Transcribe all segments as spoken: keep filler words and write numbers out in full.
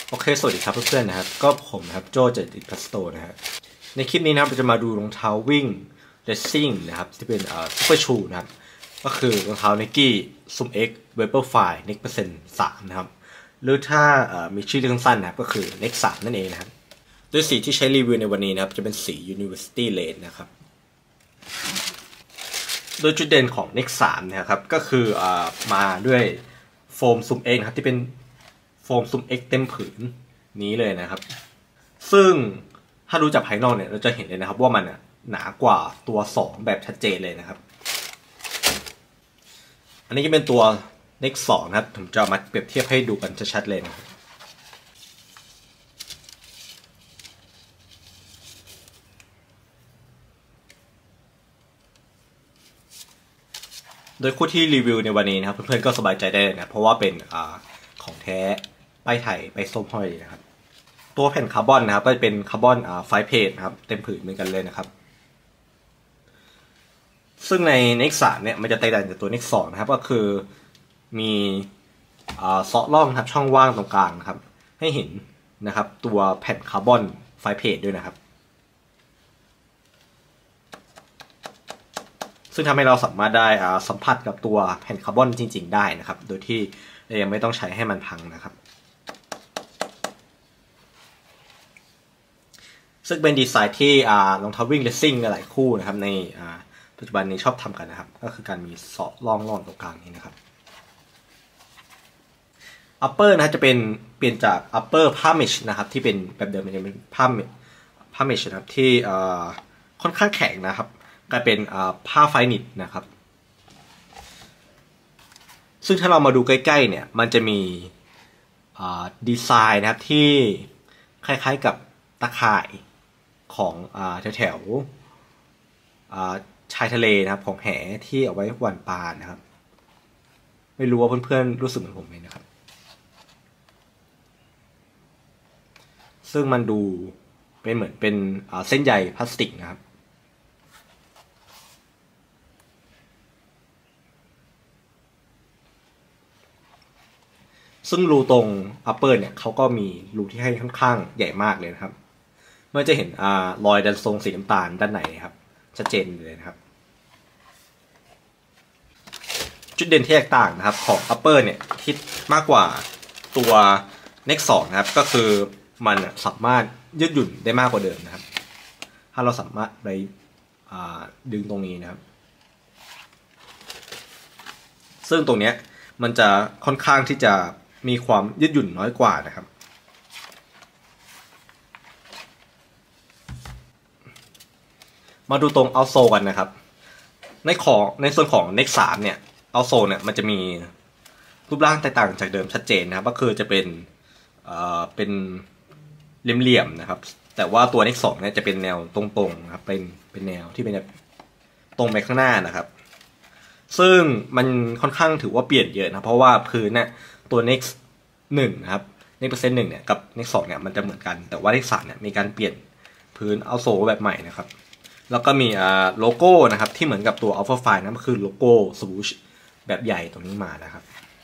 โอเคสวัสดีครับเพื่อนๆนะครับก็ผมนะครับโจเจติพัสโตนะฮะในคลิปนี้นะครับเราจะมาดูรองเท้าวิ่งเรซซิ่งนะครับที่เป็นเอ่อซูเปอร์ชูนะครับก็คือรองเท้า Nike Zoom X Vaporfly Next Percent สามนะครับหรือถ้ามีชื่อเรียกสั้นๆนะครับก็คือ Next สามนั่นเองนะครับโดยสีที่ใช้รีวิวในวันนี้นะครับจะเป็นสี University Red นะครับโดยจุดเด่นของ Next สามนะครับก็คืออ่ามาด้วยโฟม Zoom X นะครับที่เป็นโฟม Zoom X เต็มผืนนี้เลยนะครับซึ่งถ้าดูจากภายนอกเนี่ยเราจะเห็นเลยนะครับว่ามันหนากว่าตัวสองแบบชัดเจนเลยนะครับอันนี้จะเป็นตัว Next สองนะครับผมจะมาเปรียบเทียบให้ดูกันชัดๆเลยนะครับโดยคู่ที่รีวิวในวันนี้นะครับเพื่อนๆก็สบายใจได้เลยนะเพราะว่าเป็นอ่าของแท้ป้ายไทยป้ายส้มห้อยนะครับตัวแผ่นคาร์บอนนะครับก็จะเป็นคาร์บอนอ่าไฟเพจนะครับเต็มผืนเหมือนกันเลยนะครับซึ่งใน Next สามเนี่ยมันจะแตกต่างจากตัว Next สองนะครับก็คือมีอ่าเซาะร่องครับช่องว่างตรงกลางนะครับให้เห็นนะครับตัวแผ่นคาร์บอนไฟเพจด้วยนะครับซึ่งทำให้เราสามารถได้อ่าสัมผัสกับตัวแผ่นคาร์บอนจริงๆได้นะครับโดยที่ยังไม่ต้องใช้ให้มันพังนะครับซึ่งเป็นดีไซน์ที่รองเท้าวิ่งเลสซิ่งหลายคู่นะครับในปัจจุบันนี้ชอบทำกันนะครับก็คือการมีเสาะร่องร่องตรงกลางนี้นะครับ upper นะจะเป็นเปลี่ยนจาก upper ผ้าเมชนะครับที่เป็นแบบเดิมมันจะเป็นผ้าผ้าเมชนะครับที่ค่อนข้างแข็งนะครับกลายเป็นผ้าไฟนิตนะครับซึ่งถ้าเรามาดูใกล้ๆเนี่ยมันจะมีดีไซน์นะครับที่คล้ายๆกับตะข่ายของแถวๆชายทะเลนะครับของแหที่เอาไว้หว่านปลานะครับไม่รู้ว่าเพื่อนๆรู้สึกเหมือนผมไหมนะครับซึ่งมันดูเป็นเหมือนเป็นเส้นใยพลาสติกนะครับซึ่งรูตรง upper เนี่ยเขาก็มีรูที่ให้ค่อนข้างใหญ่มากเลยนะครับเมื่อจะเห็นอ่ารอยดันทรงสีน้ำตาลด้านในครับชัดเจนเลยนะครับจุดเด่นที่แตกต่างนะครับของ upper เนี่ยที่มากกว่าตัว Next สองนะครับก็คือมันสามารถยืดหยุ่นได้มากกว่าเดิมนะครับถ้าเราสามารถไปดึงตรงนี้นะครับซึ่งตรงนี้มันจะค่อนข้างที่จะมีความยืดหยุ่นน้อยกว่านะครับมาดูตรงเอาโซกันนะครับในของในส่วนของ Next สามเนี่ยเอาโซเนี่ยมันจะมีรูปร่างแตกต่างจากเดิมชัดเจนนะครับก็คือจะเป็นเอ่อเป็นเหลี่ยมๆนะครับแต่ว่าตัว Next สองเนี่ยจะเป็นแนวตรงๆนะครับเป็นเป็นแนวที่เป็นแบบตรงไปข้างหน้านะครับซึ่งมันค่อนข้างถือว่าเปลี่ยนเยอะนะเพราะว่าพื้นเนี่ยตัว Next หนึ่งนะครับ Next Percent หนึ่งเนี่ยกับ Next สองเนี่ยมันจะเหมือนกันแต่ว่า Next สามเนี่ยมีการเปลี่ยนพื้นเอาโซแบบใหม่นะครับแล้วก็มีโลโก้นะครับที่เหมือนกับตัว Alpha Fly นะก็คือโลโก้ Swoosh แบบใหญ่ตรงนี้มานะครับ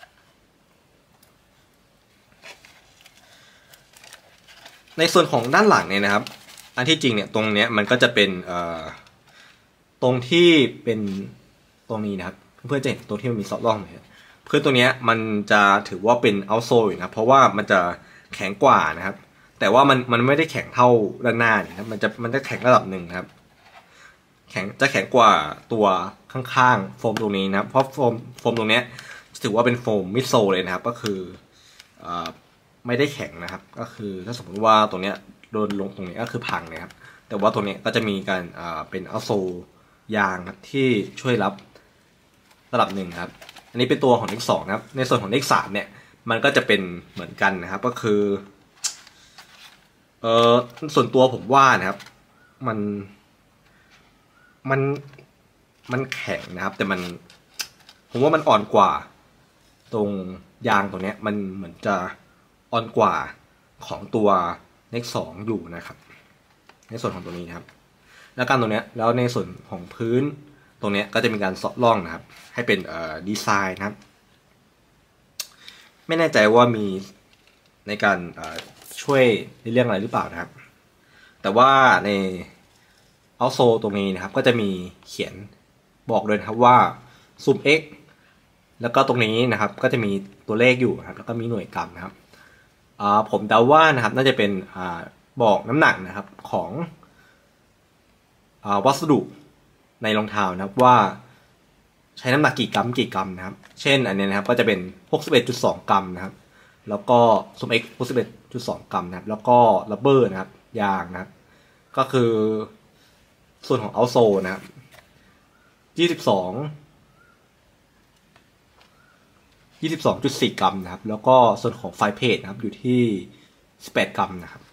ในส่วนของด้านหลังเนี่ยนะครับอันที่จริงเนี่ยตรงเนี้ยมันก็จะเป็นตรงที่เป็นตรงนี้นะครับเพื่อนจะเห็นตรงที่มันมีซอฟต์ร่องเนี่ยเพื่อนตัวเนี้ยมันจะถือว่าเป็นเอาโซอยู่นะเพราะว่ามันจะแข็งกว่านะครับแต่ว่ามันมันไม่ได้แข็งเท่าด้านหน้าเนี่ยมันจะมันจะแข็งระดับหนึ่งนะครับแข็งจะแข็งกว่าตัวข้างๆโฟมตรงนี้นะครับเพราะโฟมโฟมตรงเนี้ยถือว่าเป็นโฟมมิดโซเลยนะครับก็คือไม่ได้แข็งนะครับก็คือถ้าสมมติว่าตรงเนี้ยโดนลงตรงนี้ก็คือพังนะครับแต่ว่าตรงนี้ก็จะมีการเป็นเอาโซยางครับที่ช่วยรับระดับหนึ่งครับอันนี้เป็นตัวของ Next สองนะครับในส่วนของ Next สามเนี่ยมันก็จะเป็นเหมือนกันนะครับก็คือเออส่วนตัวผมว่านะครับมันมันมันแข็งนะครับแต่มันผมว่ามันอ่อนกว่าตรงยางตรงนี้มันเหมือนจะอ่อนกว่าของตัว Next สองอยู่นะครับในส่วนของตัวนี้นะครับแล้วการตรงนี้แล้วในส่วนของพื้นตรงนี้ก็จะมีการเซาะร่องนะครับให้เป็นดีไซน์นะครับไม่แน่ใจว่ามีในการช่วยในเรื่องอะไรหรือเปล่านะครับแต่ว่าในเอาโซตรงนี้นะครับก็จะมีเขียนบอกเลยนะครับว่าซูม x แล้วก็ตรงนี้นะครับก็จะมีตัวเลขอยู่นะครับแล้วก็มีหน่วยกรัมนะครับผมเดาว่านะครับน่าจะเป็นบอกน้ำหนักนะครับของวัสดุในรองเท้านะครับว่าใช้น้ำหนักกี่กรัมกี่กรัมนะครับเช่นอันนี้นะครับก็จะเป็น หกสิบเอ็ดจุดสอง กรัมนะครับแล้วก็ซูม x หกสิบเอ็ดจุดสอง กรัมนะครับแล้วก็รับเบอร์นะครับยางนะครับก็คือส่วนของเอาโซนะครับยี่สิบสอง ยี่สิบสองจุดสี่ กรัมนะครับแล้วก็ส่วนของไฟเพจนะครับอยู่ที่สิบแปดกรัมนะครับ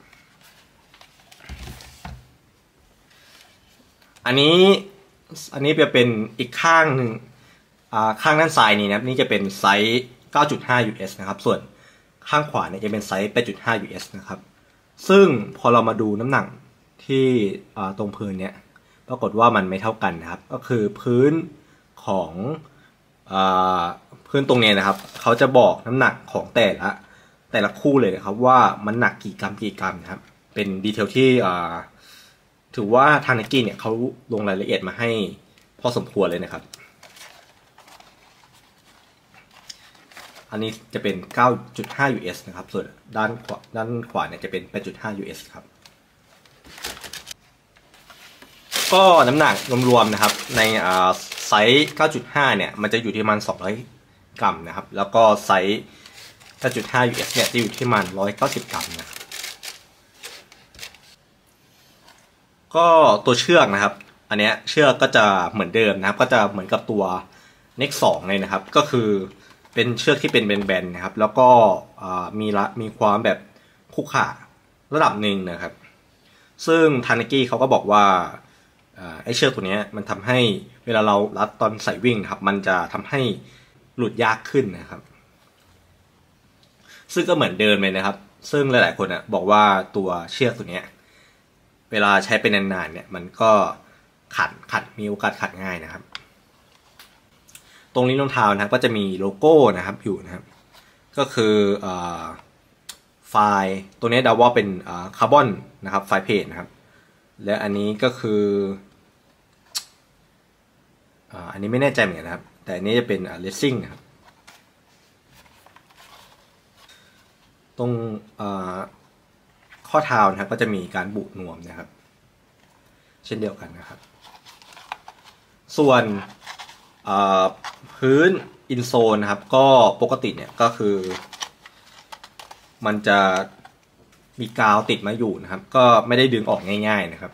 อันนี้อันนี้จะเป็นอีกข้างหนึ่งข้างด้านซ้ายนี้นะครับนี่จะเป็นไซส์ เก้าจุดห้า ยู เอส นะครับส่วนข้างขวาเนี่ยจะเป็นไซส์ แปดจุดห้า ยู เอส นะครับซึ่งพอเรามาดูน้ำหนักที่ตรงพื้นเนี่ยปรากฏว่ามันไม่เท่ากันนะครับก็คือพื้นของพื้นตรงนี้นะครับเขาจะบอกน้ำหนักของแต่ละแต่ละคู่เลยนะครับว่ามันหนักกี่กรัมกี่กรัมนะครับเป็นดีเทลที่ถือว่าทาง Nike เนี่ยเขาลงรายละเอียดมาให้พอสมควรเลยนะครับอันนี้จะเป็น เก้าจุดห้า ยู เอส นะครับส่วนด้านขวาด้านขวาเนี่ยจะเป็น แปดจุดห้า ยู เอส ครับก็น้ำหนักรวมๆนะครับในไซส์ เก้าจุดห้า เนี่ยมันจะอยู่ที่ประมาณสองร้อยกรัมนะครับแล้วก็ไซส์ แปดจุดห้า ยู เอส เนี่ยจะอยู่ที่ประมาณหนึ่งร้อยเก้าสิบกรัมนะก็ตัวเชือกนะครับอันเนี้ยเชือกก็จะเหมือนเดิมนะครับก็จะเหมือนกับตัว เน็ก สองเลยนะครับก็คือเป็นเชือกที่เป็นแบนๆนะครับแล้วก็มีละมีความแบบคุกขาระดับหนึ่งนะครับซึ่งทาง Nike เขาก็บอกว่าไอ้เชือกตัวนี้มันทำให้เวลาเรารัดตอนใส่วิ่งครับมันจะทำให้หลุดยากขึ้นนะครับซึ่งก็เหมือนเดิมเลยนะครับซึ่งหลายๆคนอ่ะบอกว่าตัวเชือกตัวนี้เวลาใช้เป็นนานๆเนี่ยมันก็ขัดขัดมีโอกาสขัดง่ายนะครับตรงนี้รองเท้านะครับก็จะมีโลโก้นะครับอยู่นะครับก็คือไฟล์ตัวนี้เดาว่าเป็นคาร์บอนนะครับไฟล์เพจนะครับและอันนี้ก็คืออันนี้ไม่แน่ใจเหมือนกันนะครับแต่อันนี้จะเป็นเลสซิ่งนะครับตรงข้อเท้านะครับก็จะมีการบุนวมนะครับเช่นเดียวกันนะครับส่วนพื้นอินโซนนะครับก็ปกติเนี่ยก็คือมันจะมีกาวติดมาอยู่นะครับก็ไม่ได้ดึงออกง่ายๆนะครับ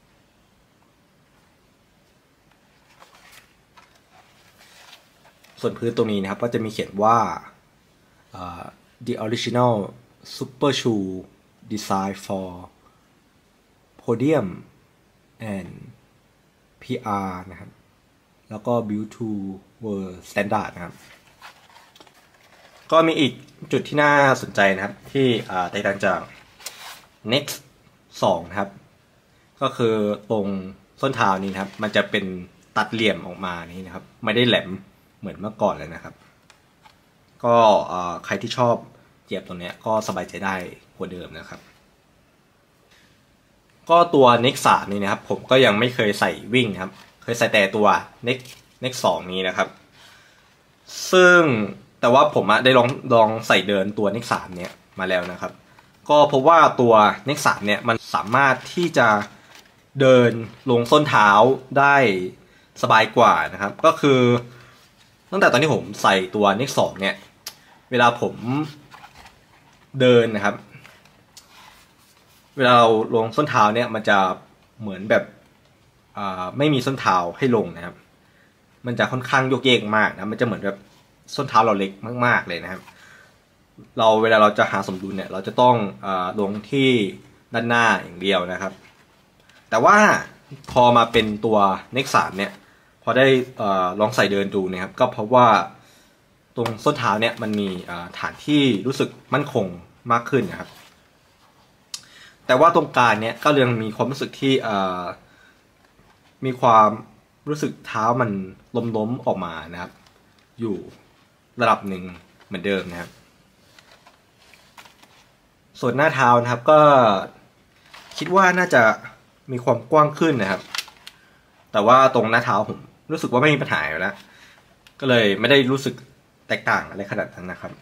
ส่วนพื้นตรงนี้นะครับก็จะมีเขียนว่า uh, the original super shoe designed for podium and พี อาร์ นะครับแล้วก็ build to world standard นะครับก็มีอีกจุดที่น่าสนใจนะครับที่แตกต่างจาก เน็ก สอง นะครับก็คือตรงส้นเท้านี้นะครับมันจะเป็นตัดเหลี่ยมออกมานี้นะครับไม่ได้แหลมเหมือนเมื่อก่อนเลยนะครับก็ใครที่ชอบเหยียบตรงนี้ก็สบายใจได้กว่าเดิมนะครับก็ตัว เน็ก สาม นี่นะครับผมก็ยังไม่เคยใส่วิ่งครับเคยใส่แต่ตัว เน็ก เน็ก สอง นี้นะครับซึ่งแต่ว่าผมได้ลองลองใส่เดินตัว เน็ก สาม เนี่ยมาแล้วนะครับก็เพราะว่าตัว เน็ก สาม เนี่ยมันสามารถที่จะเดินลงส้นเท้าได้สบายกว่านะครับก็คือตั้งแต่ตอนที่ผมใส่ตัว เน็ก สอง เนี่ยเวลาผมเดินนะครับเวลาเราลงส้นเท้าเนี่ยมันจะเหมือนแบบไม่มีส้นเท้าให้ลงนะครับมันจะค่อนข้างโยกเยกมากนะมันจะเหมือนแบบส้นเท้าเราเล็กมากๆเลยนะครับเราเวลาเราจะหาสมดุลเนี่ยเราจะต้องอลงที่ด้านหน้าอย่างเดียวนะครับแต่ว่าพอมาเป็นตัว เน็ก สาม เนี่ยพอได้ลองใส่เดินดูนะครับก็เพราะว่าตรงส้นเท้าเนี่ยมันมีฐานที่รู้สึกมั่นคงมากขึ้นนะครับแต่ว่าตรงกลางเนี่ยก็ยังมีความรู้สึกที่มีความรู้สึกเท้ามันล้มๆออกมานะครับอยู่ระดับหนึ่งเหมือนเดิมนะครับส่วนหน้าเท้านะครับก็คิดว่าน่าจะมีความกว้างขึ้นนะครับแต่ว่าตรงหน้าเท้าผมรู้สึกว่าไม่มีปัญหาอยู่แล้วก็เลยไม่ได้รู้สึกแตกต่างอะไรขนาดนั้นนะครับ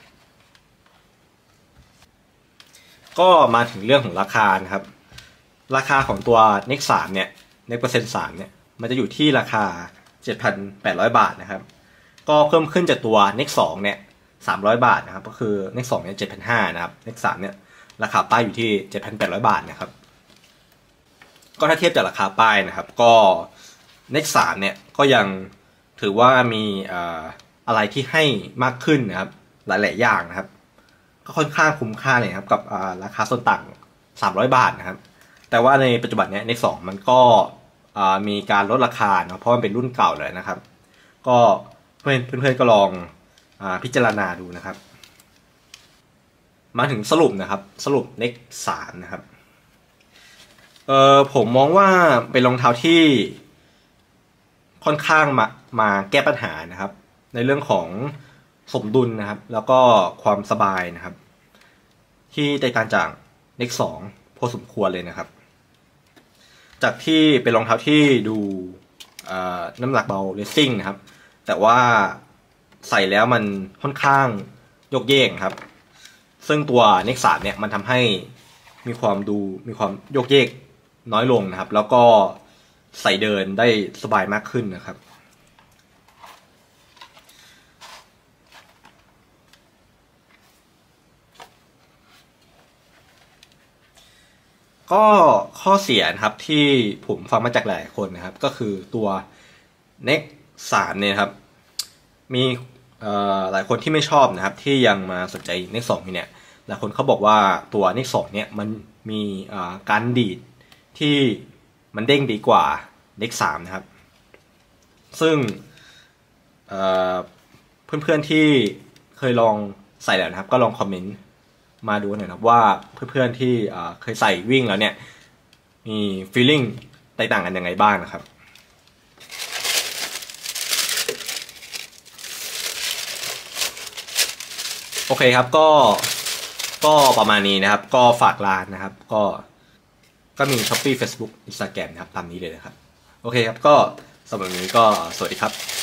ก็มาถึงเรื่องของราคานะครับราคาของตัว เน็กซ์ สามเนี่ย เน็กซ์ เปอร์เซ็นต์ สามเนี่ยมันจะอยู่ที่ราคา เจ็ดพันแปดร้อย บาทนะครับก็เพิ่มขึ้นจากตัว เน็กซ์ สองเนี่ยสามร้อยบาทนะครับก็คือ เน็กซ์ สองเนี่ย เจ็ดพันห้าร้อย นะครับ เน็กซ์ สามเนี่ยราคาป้ายอยู่ที่ เจ็ดพันแปดร้อย บาทนะครับก็ถ้าเทียบจากราคาป้ายนะครับก็ เน็กซ์ สามเนี่ยก็ยังถือว่ามีอะไรที่ให้มากขึ้นนะครับหลายๆอย่างนะครับก็ค่อนข้างคุ้มค่าเลยครับกับราคาส่วนต่างสามร้อยบาทนะครับแต่ว่าในปัจจุบันเนี้ย เน็กซ์ สองมันก็มีการลดราคาเนาะเพราะมันเป็นรุ่นเก่าเลยนะครับก็เพื่อนเพื่อนๆก็ลองพิจารณาดูนะครับมาถึงสรุปนะครับสรุป เน็กซ์ สาม นะครับเออผมมองว่าเป็นรองเท้าที่ค่อนข้างมามาแก้ปัญหานะครับในเรื่องของสมดุลนะครับแล้วก็ความสบายนะครับที่แตกต่างจาก เน็กซ์ สองพอสมควรเลยนะครับจากที่เป็นรองเท้าที่ดูน้ำหนักเบาเรซซิ่งนะครับแต่ว่าใส่แล้วมันค่อนข้างโยกเยกครับซึ่งตัว เน็กซ์ สามเนี่ยมันทำให้มีความดูมีความโยกเยกน้อยลงนะครับแล้วก็ใส่เดินได้สบายมากขึ้นนะครับก็ข้อเสียนะครับที่ผมฟังมาจากหลายคนนะครับก็คือตัว เน็กซ์ สามเนี่ยครับมีหลายคนที่ไม่ชอบนะครับที่ยังมาสนใจ เน็กซ์ สองเนี่ยหลายคนเขาบอกว่าตัว เน็กซ์ สองเนี่ยมันมีการดีดที่มันเด้งดีกว่า เน็กซ์ สามนะครับซึ่งเพื่อนๆที่เคยลองใส่แล้วนะครับก็ลองคอมเมนต์มาดูหน่อยนะครับว่าเพื่อนๆที่เคยใส่วิ่งแล้วเนี่ยมีฟีลลิ่งแตกต่างกันยังไงบ้างนะครับโอเคครับก็ก็ประมาณนี้นะครับก็ฝากร้านนะครับก็ก็มี ช้อปปี้ เฟซบุ๊ก อินสตาแกรม นะครับตามนี้เลยนะครับโอเคครับก็สำหรับวันนี้ก็สวัสดีครับ